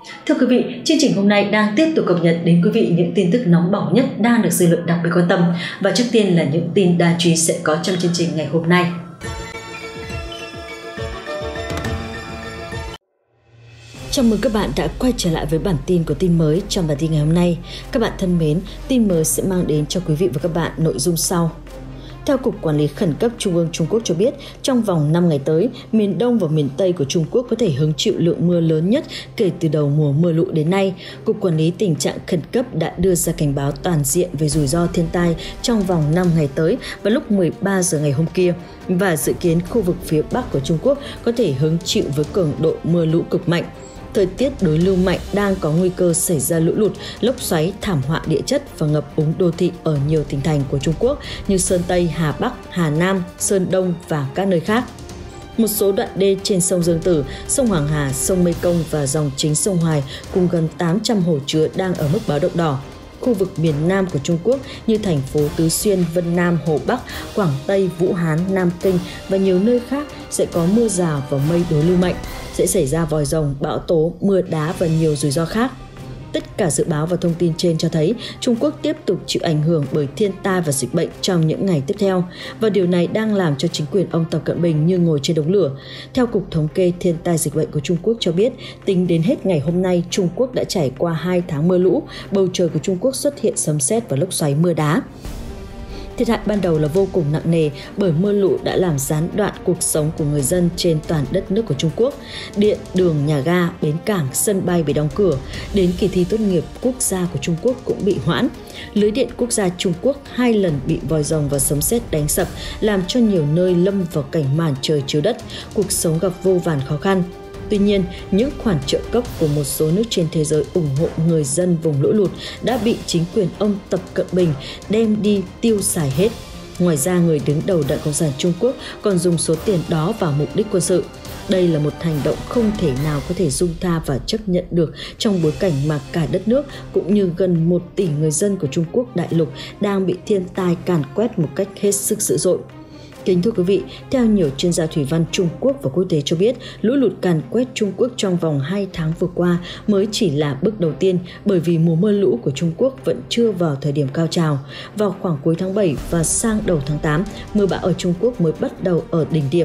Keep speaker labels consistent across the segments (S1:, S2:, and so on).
S1: Thưa quý vị, chương trình hôm nay đang tiếp tục cập nhật đến quý vị những tin tức nóng bỏng nhất đang được dư luận đặc biệt quan tâm. Và trước tiên là những tin đáng chú ý sẽ có trong chương trình ngày hôm nay. Chào mừng các bạn đã quay trở lại với bản tin của tin mới. Trong bản tin ngày hôm nay, các bạn thân mến, tin mới sẽ mang đến cho quý vị và các bạn nội dung sau. Theo Cục Quản lý Khẩn cấp Trung ương Trung Quốc cho biết, trong vòng 5 ngày tới, miền Đông và miền Tây của Trung Quốc có thể hứng chịu lượng mưa lớn nhất kể từ đầu mùa mưa lũ đến nay. Cục Quản lý Tình trạng Khẩn cấp đã đưa ra cảnh báo toàn diện về rủi ro thiên tai trong vòng 5 ngày tới vào lúc 13 giờ ngày hôm kia và dự kiến khu vực phía Bắc của Trung Quốc có thể hứng chịu với cường độ mưa lũ cực mạnh. Thời tiết đối lưu mạnh đang có nguy cơ xảy ra lũ lụt, lốc xoáy, thảm họa địa chất và ngập úng đô thị ở nhiều tỉnh thành của Trung Quốc như Sơn Tây, Hà Bắc, Hà Nam, Sơn Đông và các nơi khác. Một số đoạn đê trên sông Dương Tử, sông Hoàng Hà, sông Mê Công và dòng chính sông Hoài cùng gần 800 hồ chứa đang ở mức báo động đỏ. Khu vực miền Nam của Trung Quốc như thành phố Tứ Xuyên, Vân Nam, Hồ Bắc, Quảng Tây, Vũ Hán, Nam Kinh và nhiều nơi khác sẽ có mưa rào và mây đối lưu mạnh, sẽ xảy ra vòi rồng, bão tố, mưa đá và nhiều rủi ro khác. Tất cả dự báo và thông tin trên cho thấy Trung Quốc tiếp tục chịu ảnh hưởng bởi thiên tai và dịch bệnh trong những ngày tiếp theo, và điều này đang làm cho chính quyền ông Tập Cận Bình như ngồi trên đống lửa. Theo Cục Thống kê Thiên tai Dịch bệnh của Trung Quốc cho biết, tính đến hết ngày hôm nay, Trung Quốc đã trải qua 2 tháng mưa lũ, bầu trời của Trung Quốc xuất hiện sấm sét và lốc xoáy mưa đá. Thiệt hại ban đầu là vô cùng nặng nề bởi mưa lũ đã làm gián đoạn cuộc sống của người dân trên toàn đất nước của Trung Quốc. Điện, đường, nhà ga, bến cảng, sân bay bị đóng cửa. Đến kỳ thi tốt nghiệp quốc gia của Trung Quốc cũng bị hoãn. Lưới điện quốc gia Trung Quốc 2 lần bị vòi rồng và sấm sét đánh sập, làm cho nhiều nơi lâm vào cảnh màn trời chiếu đất, cuộc sống gặp vô vàn khó khăn. Tuy nhiên, những khoản trợ cấp của một số nước trên thế giới ủng hộ người dân vùng lũ lụt đã bị chính quyền ông Tập Cận Bình đem đi tiêu xài hết. Ngoài ra, người đứng đầu Đảng Cộng sản Trung Quốc còn dùng số tiền đó vào mục đích quân sự. Đây là một hành động không thể nào có thể dung tha và chấp nhận được trong bối cảnh mà cả đất nước cũng như gần 1 tỷ người dân của Trung Quốc đại lục đang bị thiên tai càn quét một cách hết sức dữ dội. Kính thưa quý vị, theo nhiều chuyên gia thủy văn Trung Quốc và quốc tế cho biết, lũ lụt càn quét Trung Quốc trong vòng 2 tháng vừa qua mới chỉ là bước đầu tiên, bởi vì mùa mưa lũ của Trung Quốc vẫn chưa vào thời điểm cao trào. Vào khoảng cuối tháng 7 và sang đầu tháng 8, mưa bão ở Trung Quốc mới bắt đầu ở đỉnh điểm.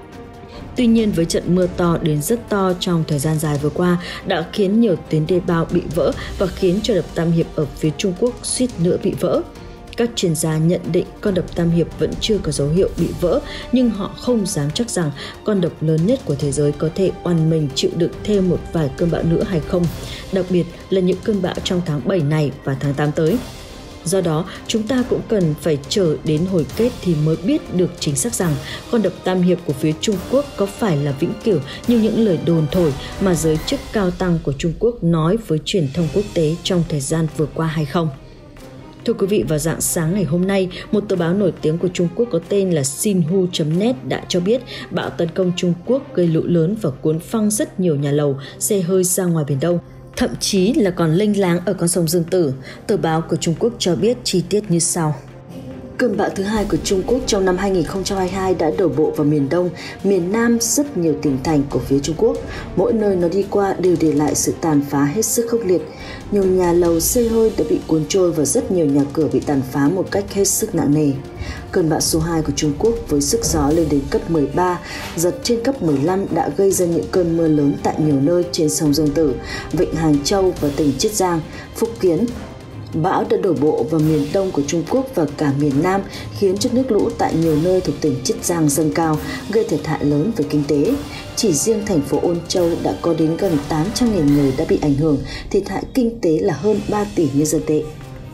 S1: Tuy nhiên, với trận mưa to đến rất to trong thời gian dài vừa qua đã khiến nhiều tuyến đê bao bị vỡ và khiến cho đập Tam Hiệp ở phía Trung Quốc suýt nữa bị vỡ. Các chuyên gia nhận định con đập Tam Hiệp vẫn chưa có dấu hiệu bị vỡ, nhưng họ không dám chắc rằng con đập lớn nhất của thế giới có thể oằn mình chịu đựng thêm một vài cơn bão nữa hay không, đặc biệt là những cơn bão trong tháng 7 này và tháng 8 tới. Do đó, chúng ta cũng cần phải chờ đến hồi kết thì mới biết được chính xác rằng con đập Tam Hiệp của phía Trung Quốc có phải là vĩnh cửu như những lời đồn thổi mà giới chức cao tăng của Trung Quốc nói với truyền thông quốc tế trong thời gian vừa qua hay không. Thưa quý vị, vào rạng sáng ngày hôm nay, một tờ báo nổi tiếng của Trung Quốc có tên là Xinhua.net đã cho biết bão tấn công Trung Quốc gây lũ lớn và cuốn phăng rất nhiều nhà lầu, xe hơi ra ngoài Biển Đông, thậm chí là còn lênh láng ở con sông Dương Tử. Tờ báo của Trung Quốc cho biết chi tiết như sau. Cơn bão thứ 2 của Trung Quốc trong năm 2022 đã đổ bộ vào miền Đông, miền Nam rất nhiều tỉnh thành của phía Trung Quốc. Mỗi nơi nó đi qua đều để lại sự tàn phá hết sức khốc liệt. Nhiều nhà lầu, xe hơi đã bị cuốn trôi và rất nhiều nhà cửa bị tàn phá một cách hết sức nặng nề. Cơn bão số 2 của Trung Quốc với sức gió lên đến cấp 13, giật trên cấp 15 đã gây ra những cơn mưa lớn tại nhiều nơi trên sông Dương Tử, vịnh Hàng Châu và tỉnh Chiết Giang, Phúc Kiến. Bão đã đổ bộ vào miền Đông của Trung Quốc và cả miền Nam, khiến cho nước lũ tại nhiều nơi thuộc tỉnh Chiết Giang dâng cao, gây thiệt hại lớn về kinh tế. Chỉ riêng thành phố Ôn Châu đã có đến gần 800.000 người đã bị ảnh hưởng, thiệt hại kinh tế là hơn 3 tỷ nhân dân tệ.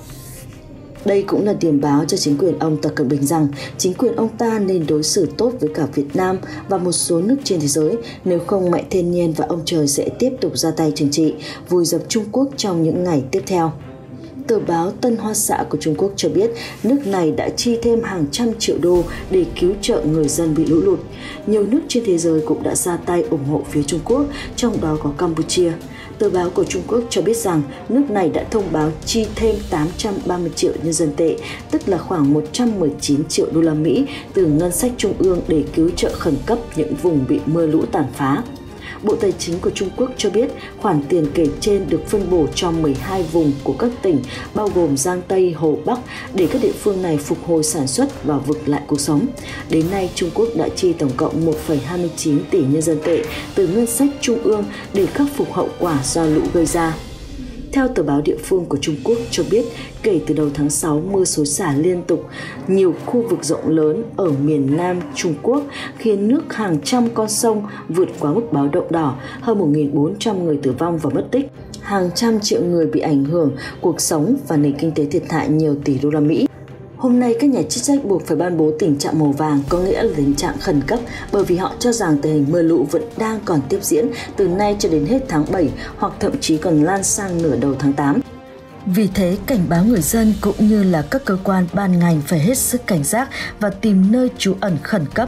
S1: Đây cũng là điểm báo cho chính quyền ông Tập Cận Bình rằng chính quyền ông ta nên đối xử tốt với cả Việt Nam và một số nước trên thế giới, nếu không mẹ thiên nhiên và ông trời sẽ tiếp tục ra tay trừng trị, vùi dập Trung Quốc trong những ngày tiếp theo. Tờ báo Tân Hoa Xã của Trung Quốc cho biết nước này đã chi thêm hàng trăm triệu đô để cứu trợ người dân bị lũ lụt. Nhiều nước trên thế giới cũng đã ra tay ủng hộ phía Trung Quốc, trong đó có Campuchia. Tờ báo của Trung Quốc cho biết rằng nước này đã thông báo chi thêm 830 triệu nhân dân tệ, tức là khoảng 119 triệu đô la Mỹ từ ngân sách trung ương để cứu trợ khẩn cấp những vùng bị mưa lũ tàn phá. Bộ Tài chính của Trung Quốc cho biết khoản tiền kể trên được phân bổ cho 12 vùng của các tỉnh bao gồm Giang Tây, Hồ Bắc để các địa phương này phục hồi sản xuất và vực lại cuộc sống. Đến nay, Trung Quốc đã chi tổng cộng 1,29 tỷ nhân dân tệ từ ngân sách trung ương để khắc phục hậu quả do lũ gây ra. Theo tờ báo địa phương của Trung Quốc cho biết, kể từ đầu tháng 6, mưa xối xả liên tục nhiều khu vực rộng lớn ở miền Nam Trung Quốc khiến nước hàng trăm con sông vượt quá mức báo động đỏ, hơn 1.400 người tử vong và mất tích, hàng trăm triệu người bị ảnh hưởng cuộc sống và nền kinh tế thiệt hại nhiều tỷ đô la Mỹ. Hôm nay, các nhà chức trách buộc phải ban bố tình trạng màu vàng, có nghĩa là tình trạng khẩn cấp, bởi vì họ cho rằng tình hình mưa lũ vẫn đang còn tiếp diễn từ nay cho đến hết tháng 7 hoặc thậm chí còn lan sang nửa đầu tháng 8. Vì thế, cảnh báo người dân cũng như là các cơ quan ban ngành phải hết sức cảnh giác và tìm nơi trú ẩn khẩn cấp.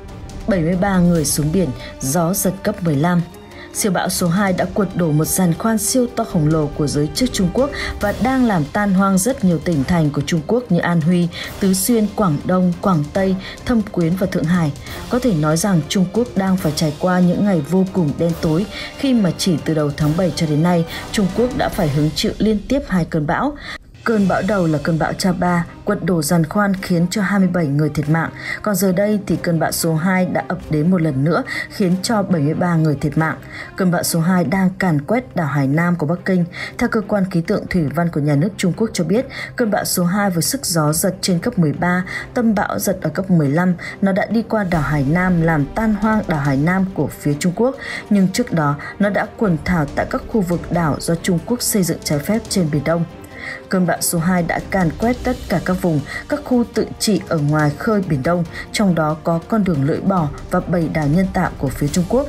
S1: 73 người xuống biển, gió giật cấp 15. Siêu bão số 2 đã quật đổ một giàn khoan siêu to khổng lồ của giới chức Trung Quốc và đang làm tan hoang rất nhiều tỉnh thành của Trung Quốc như An Huy, Tứ Xuyên, Quảng Đông, Quảng Tây, Thâm Quyến và Thượng Hải. Có thể nói rằng Trung Quốc đang phải trải qua những ngày vô cùng đen tối khi mà chỉ từ đầu tháng 7 cho đến nay, Trung Quốc đã phải hứng chịu liên tiếp 2 cơn bão. Cơn bão đầu là cơn bão Cha-Ba, quật đổ giàn khoan khiến cho 27 người thiệt mạng. Còn giờ đây thì cơn bão số 2 đã ập đến một lần nữa khiến cho 73 người thiệt mạng. Cơn bão số 2 đang càn quét đảo Hải Nam của Bắc Kinh. Theo cơ quan khí tượng thủy văn của nhà nước Trung Quốc cho biết, cơn bão số 2 với sức gió giật trên cấp 13, tâm bão giật ở cấp 15, nó đã đi qua đảo Hải Nam làm tan hoang đảo Hải Nam của phía Trung Quốc. Nhưng trước đó, nó đã quần thảo tại các khu vực đảo do Trung Quốc xây dựng trái phép trên Biển Đông. Cơn bão số 2 đã càn quét tất cả các vùng, các khu tự trị ở ngoài khơi Biển Đông, trong đó có con đường lưỡi bò và 7 đảo nhân tạo của phía Trung Quốc.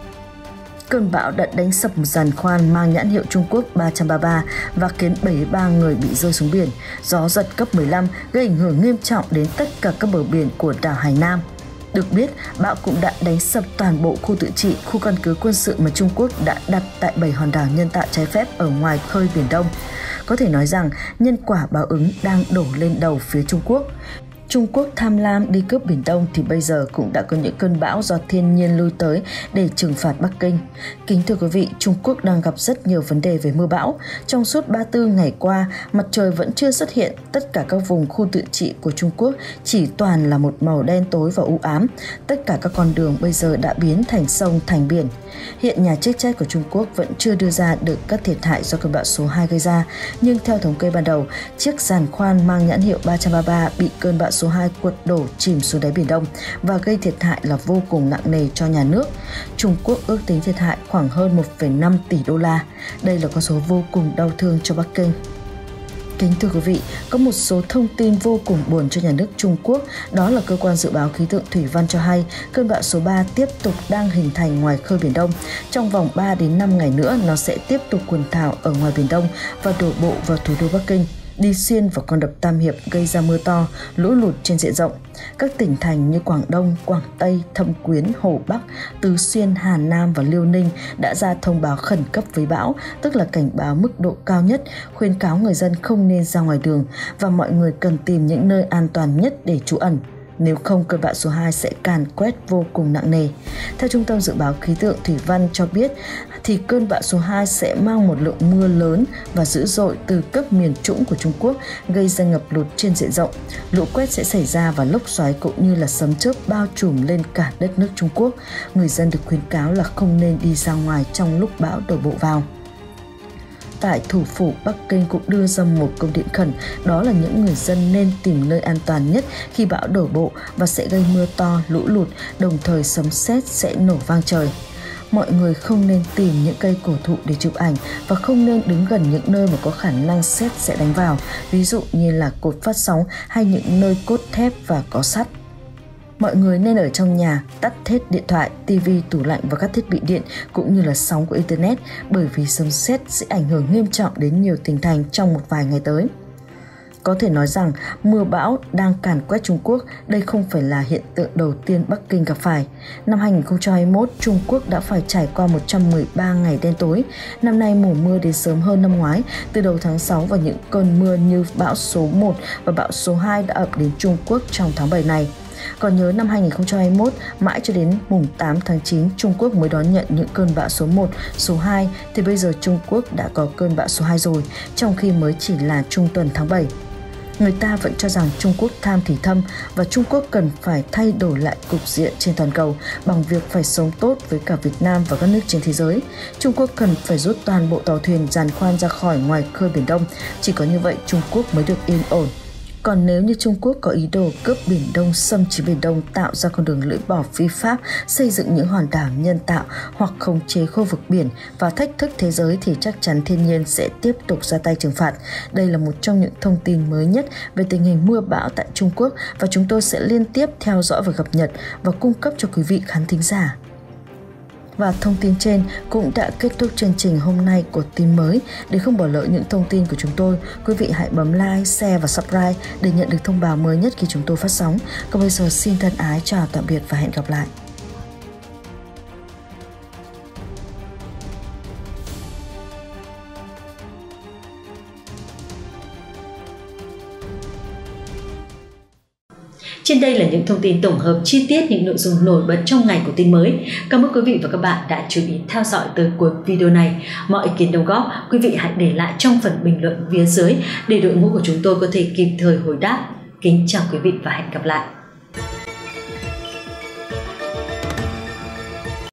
S1: Cơn bão đã đánh sập một giàn khoan mang nhãn hiệu Trung Quốc 333 và khiến 73 người bị rơi xuống biển. Gió giật cấp 15 gây ảnh hưởng nghiêm trọng đến tất cả các bờ biển của đảo Hải Nam. Được biết, bão cũng đã đánh sập toàn bộ khu tự trị, khu căn cứ quân sự mà Trung Quốc đã đặt tại 7 hòn đảo nhân tạo trái phép ở ngoài khơi Biển Đông. Có thể nói rằng, nhân quả báo ứng đang đổ lên đầu phía Trung Quốc. Trung Quốc tham lam đi cướp Biển Đông thì bây giờ cũng đã có những cơn bão do thiên nhiên lui tới để trừng phạt Bắc Kinh. Kính thưa quý vị, Trung Quốc đang gặp rất nhiều vấn đề về mưa bão. Trong suốt 34 ngày qua, mặt trời vẫn chưa xuất hiện. Tất cả các vùng khu tự trị của Trung Quốc chỉ toàn là một màu đen tối và u ám. Tất cả các con đường bây giờ đã biến thành sông, thành biển. Hiện nhà chức trách của Trung Quốc vẫn chưa đưa ra được các thiệt hại do cơn bão số 2 gây ra. Nhưng theo thống kê ban đầu, chiếc giàn khoan mang nhãn hiệu 333 bị cơn bão số 2 quật đổ chìm xuống đáy Biển Đông và gây thiệt hại là vô cùng nặng nề cho nhà nước. Trung Quốc ước tính thiệt hại khoảng hơn 1,5 tỷ đô la. Đây là con số vô cùng đau thương cho Bắc Kinh. Kính thưa quý vị, có một số thông tin vô cùng buồn cho nhà nước Trung Quốc, đó là cơ quan dự báo khí tượng thủy văn cho hay cơn bão số 3 tiếp tục đang hình thành ngoài khơi Biển Đông. Trong vòng 3 đến 5 ngày nữa, nó sẽ tiếp tục quần thảo ở ngoài Biển Đông và đổ bộ vào thủ đô Bắc Kinh, đi xuyên vào con đập Tam Hiệp gây ra mưa to, lũ lụt trên diện rộng. Các tỉnh thành như Quảng Đông, Quảng Tây, Thâm Quyến, Hồ Bắc, Tứ Xuyên, Hà Nam và Liêu Ninh đã ra thông báo khẩn cấp với bão, tức là cảnh báo mức độ cao nhất, khuyến cáo người dân không nên ra ngoài đường và mọi người cần tìm những nơi an toàn nhất để trú ẩn. Nếu không, cơn bão số 2 sẽ càn quét vô cùng nặng nề. Theo Trung tâm Dự báo Khí tượng Thủy văn cho biết, thì cơn bão số 2 sẽ mang một lượng mưa lớn và dữ dội từ các miền trũng của Trung Quốc, gây ra ngập lụt trên diện rộng. Lũ quét sẽ xảy ra và lốc xoáy cũng như là sấm chớp bao trùm lên cả đất nước Trung Quốc. Người dân được khuyến cáo là không nên đi ra ngoài trong lúc bão đổ bộ vào. Tại thủ phủ Bắc Kinh cũng đưa ra một công điện khẩn, đó là những người dân nên tìm nơi an toàn nhất khi bão đổ bộ và sẽ gây mưa to, lũ lụt, đồng thời sấm sét sẽ nổ vang trời. Mọi người không nên tìm những cây cổ thụ để chụp ảnh và không nên đứng gần những nơi mà có khả năng sét sẽ đánh vào, ví dụ như là cột phát sóng hay những nơi cốt thép và có sắt. Mọi người nên ở trong nhà, tắt hết điện thoại, tivi, tủ lạnh và các thiết bị điện cũng như là sóng của Internet, bởi vì sấm sét sẽ ảnh hưởng nghiêm trọng đến nhiều tỉnh thành trong một vài ngày tới. Có thể nói rằng mưa bão đang càn quét Trung Quốc, đây không phải là hiện tượng đầu tiên Bắc Kinh gặp phải. Năm 2021, Trung Quốc đã phải trải qua 113 ngày đen tối. Năm nay mùa mưa đến sớm hơn năm ngoái, từ đầu tháng 6 và những cơn mưa như bão số 1 và bão số 2 đã ập đến Trung Quốc trong tháng 7 này. Còn nhớ năm 2021, mãi cho đến mùng 8 tháng 9, Trung Quốc mới đón nhận những cơn bão số 1, số 2, thì bây giờ Trung Quốc đã có cơn bão số 2 rồi, trong khi mới chỉ là trung tuần tháng 7. Người ta vẫn cho rằng Trung Quốc tham thì thâm và Trung Quốc cần phải thay đổi lại cục diện trên toàn cầu bằng việc phải sống tốt với cả Việt Nam và các nước trên thế giới. Trung Quốc cần phải rút toàn bộ tàu thuyền giàn khoan ra khỏi ngoài khơi Biển Đông, chỉ có như vậy Trung Quốc mới được yên ổn. Còn nếu như Trung Quốc có ý đồ cướp Biển Đông, xâm chiếm Biển Đông, tạo ra con đường lưỡi bò phi pháp, xây dựng những hòn đảo nhân tạo hoặc khống chế khu vực biển và thách thức thế giới thì chắc chắn thiên nhiên sẽ tiếp tục ra tay trừng phạt. Đây là một trong những thông tin mới nhất về tình hình mưa bão tại Trung Quốc và chúng tôi sẽ liên tiếp theo dõi và cập nhật và cung cấp cho quý vị khán thính giả. Và thông tin trên cũng đã kết thúc chương trình hôm nay của Tin Mới. Để không bỏ lỡ những thông tin của chúng tôi, quý vị hãy bấm like, share và subscribe để nhận được thông báo mới nhất khi chúng tôi phát sóng. Còn bây giờ xin thân ái chào tạm biệt và hẹn gặp lại. Trên đây là những thông tin tổng hợp chi tiết những nội dung nổi bật trong ngày của Tin Mới. Cảm ơn quý vị và các bạn đã chú ý theo dõi tới cuối video này. Mọi ý kiến đóng góp, quý vị hãy để lại trong phần bình luận phía dưới để đội ngũ của chúng tôi có thể kịp thời hồi đáp. Kính chào quý vị và hẹn gặp lại.